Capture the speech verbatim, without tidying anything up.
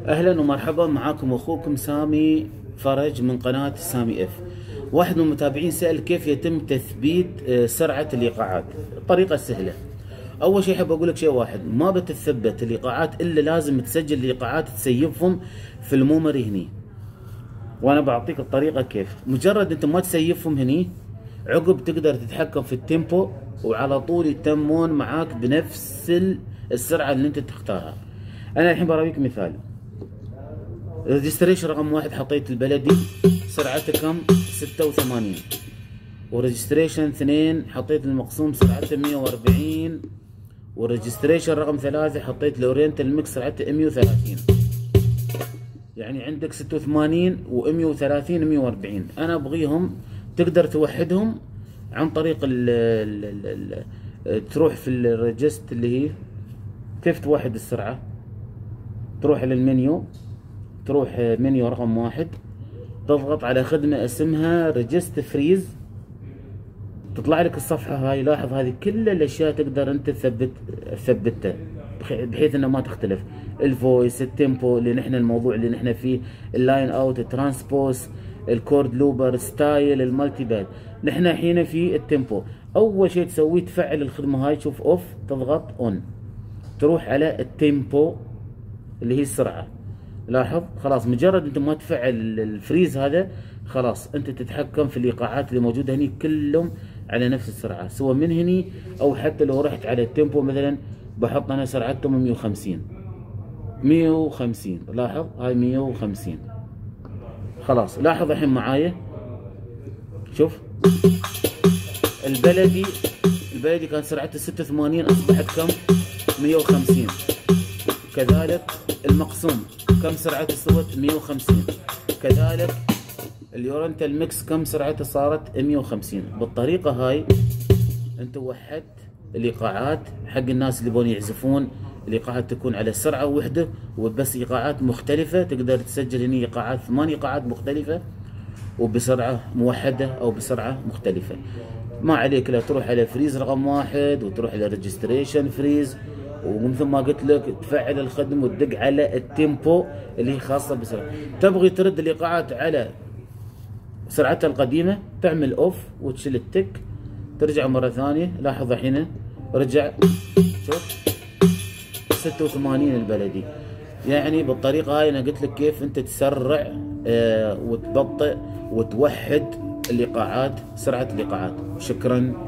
اهلا ومرحبا، معاكم اخوكم سامي فرج من قناة سامي اف. واحد من المتابعين سأل كيف يتم تثبيت سرعة الايقاعات. الطريقة سهلة. اول شيء احب اقول لك شيء واحد، ما بتثبت الايقاعات الا لازم تسجل الايقاعات تسيفهم في الميموري هني، وانا بعطيك الطريقة كيف. مجرد انت ما تسيفهم هني، عقب تقدر تتحكم في التيمبو وعلى طول يتمون معاك بنفس السرعة اللي انت تختارها. انا الحين براويك مثال. ريجستريشن رقم واحد حطيت البلدي سرعته كم؟ ستة وثمانين. وريجستريشن اثنين حطيت المقسوم سرعته مية وأربعين. وريجستريشن رقم ثلاثة حطيت الاورينتال ميكس سرعته مية وثلاثين. يعني عندك ستة وثمانين ومية وثلاثين ومية وأربعين. انا ابغيهم تقدر توحدهم عن طريق ال ال ال تروح في الريجست اللي هي كيف توحد السرعة. تروح للمنيو، تروح منيو رقم واحد، تضغط على خدمة اسمها ريجست فريز، تطلع لك الصفحة هاي. لاحظ هذه كل الاشياء تقدر انت تثبت تثبتها بحيث انه ما تختلف. الفويس، التيمبو اللي نحن الموضوع اللي نحن فيه، اللاين اوت، الترانسبوز، الكورد لوبر، ستايل، المالتي باد. نحن الحين في التيمبو. اول شيء تسويه تفعل الخدمة هاي. شوف اوف، تضغط اون، تروح على التيمبو اللي هي السرعة. لاحظ خلاص مجرد انت ما تفعل الفريز هذا، خلاص انت تتحكم في الايقاعات اللي موجوده هني كلهم على نفس السرعه، سواء من هني او حتى لو رحت على التيمبو مثلا بحط انا سرعتهم مية وخمسين مية وخمسين. لاحظ هاي مية وخمسين. خلاص لاحظ الحين معايا، شوف البلدي البلدي كان سرعته ستة وثمانين اصبحت كم؟ مية وخمسين. كذلك المقسوم كم سرعته صارت؟ مية وخمسين. كذلك اليورنتال ميكس كم سرعته صارت؟ مية وخمسين. بالطريقة هاي انت وحدت الايقاعات حق الناس اللي يبون يعزفون. الايقاعات تكون على سرعة وحدة وبس ايقاعات مختلفة. تقدر تسجل هنا ايقاعات ثمان ايقاعات مختلفة وبسرعة موحدة او بسرعة مختلفة. ما عليك لا تروح على فريز رقم واحد وتروح على ريجستريشن فريز، ومثل ما قلت لك تفعل الخدمة وتدق على التيمبو اللي هي خاصة بسرعة. تبغي ترد الايقاعات على سرعتها القديمة، تعمل اوف وتشيل التك، ترجع مرة ثانية. لاحظ الحين رجع، شوف ستة وثمانين البلدي. يعني بالطريقة هاي انا قلت لك كيف انت تسرع آه وتبطئ وتوحد الايقاعات، سرعة الايقاعات. شكرا.